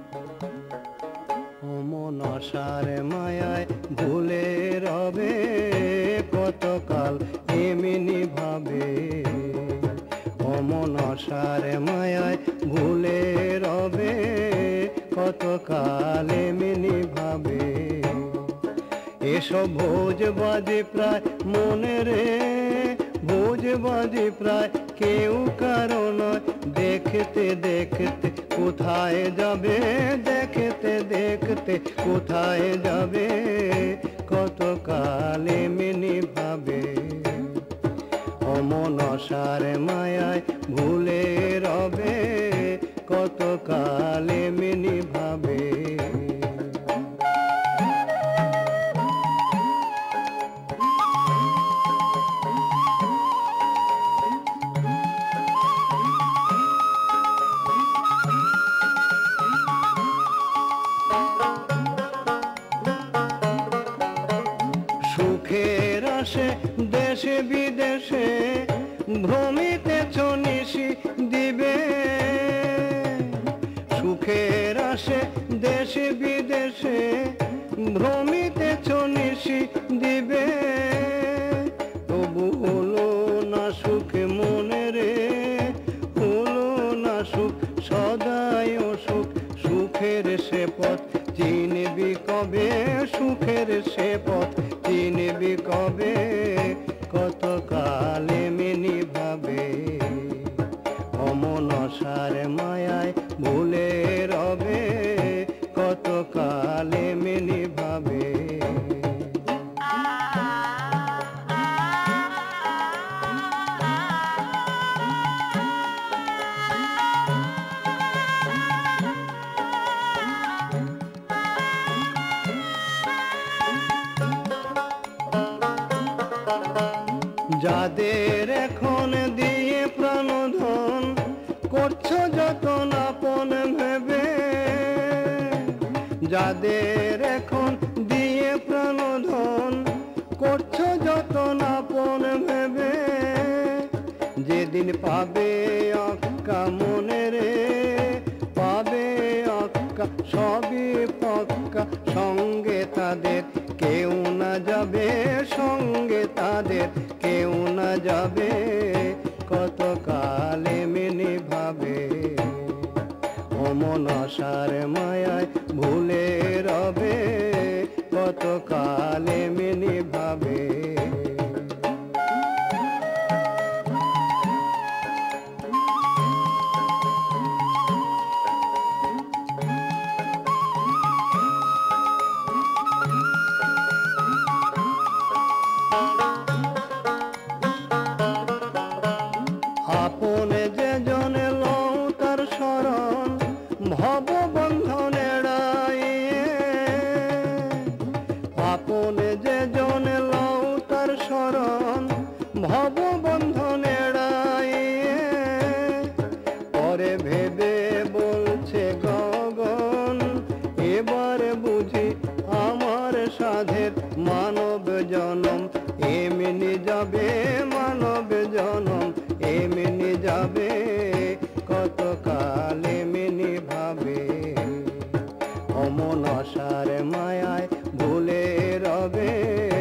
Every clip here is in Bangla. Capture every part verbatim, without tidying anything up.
মন আশার মায়ায় ভুলে রবে কতকাল এমনি ভাবে। মন আশার মায়ায় ভুলে রবে কতকাল এমনি ভাবে। এসব ভোজবাজি প্রায় মনে রে, ভোজবাজি প্রায় কেউ কারো নয়। দেখতে দেখতে কোথায় যাবে, দেখতে দেখতে কোথায় যাবে কতকাল এমনি ভাবে। অমন আশার মায়ায় ভুলে রবে কতকাল এমনি ভাবে। সুখের আসে দেশে বিদেশে ভ্রমিতেছ নিশি দিবে। সুখের আসে দেশে বিদেশে ভ্রমিতেছ নিশি দিবে। তবু হলো না সুখ মনে রে, হলো না সুখ সদাই অসুখ। সুখের সে পথ চিনবি কবে, সুখের সে পথ চিনবি কবে কতকাল এমনি ভাবে। অমন আশার মায়ায় ভুলে রবে কতকাল এমনি ভাবে। যাদের এখন দিয়ে প্রাণধন করছো যতন আপন ভেবে, যাদের এখন দিয়ে প্রাণধন করছো যতন আপন ভেবে। যেদিন পাবে আক্কা মনে রে, পাবে আক্কা সবই পক্কা। সঙ্গে তাদের কেউ না যাবে, সঙ্গে তাদের কেউ না যাবে কতকাল এমনি ভাবে। অমন আশার মায়ায় ভুলে রবে কতকাল এমনি ভাবে। আপন যে জনে লও তার শরণ ভব বন্ধন এড়াইয়ে। আপন যে জনে লও তার শরণ ভব বন্ধন এড়াইয়ে। পরে ভেবে বলছে গগন এবার বুঝি আমার সাধের মানব জনম এমনি যাবে, মানব জনম এমনি যাবে কতকাল এমনি ভাবে। অমন আশার মায়ায় ভুলে রবে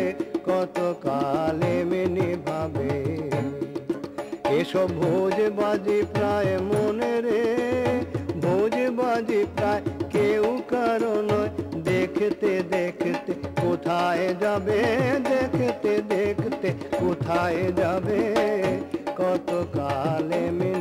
কতকাল এমনি ভাবে। এসব ভোজবাজি প্রায় মনে রে, ভোজবাজি প্রায় কেউ কারো নয়। দেখতে দেখতে কোথায় যাবে, দেখতে দেখতে কোথায় যাবে কতকাল এমনি